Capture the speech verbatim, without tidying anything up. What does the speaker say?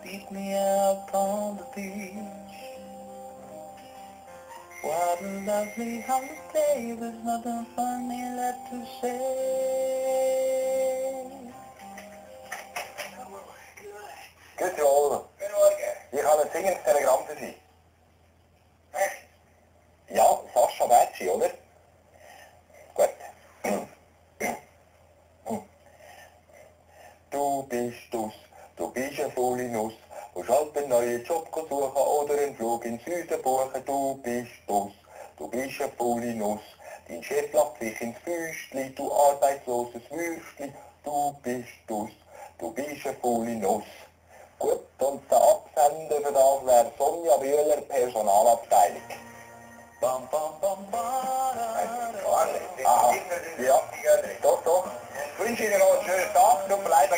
beat me up on the beach. What a lovely holiday, there's nothing funny left to say. Grüezi wohl. Guten Morgen. Ich habe ein singendes Telegramm für Sie. Echt? Ja, Sascha Bertschi, oder? Gut. Du bist dus, du bist eine faule Nuss, musst halt einen neuen Job suchen oder einen Flug in Süden buchen. Du bist dus, du bist eine faule Nuss, dein Chef lacht sich ins Füßli, du arbeitsloses Würstli. Du bist dus, du bist eine faule Nuss. Gut, und der Absender für das wäre Sonja Wöhler, Personalabteilung. Bam, bam, bam, bam. Aha, ja, doch, doch. Ich wünsche Ihnen noch einen schönen Tag. Tut mir leid,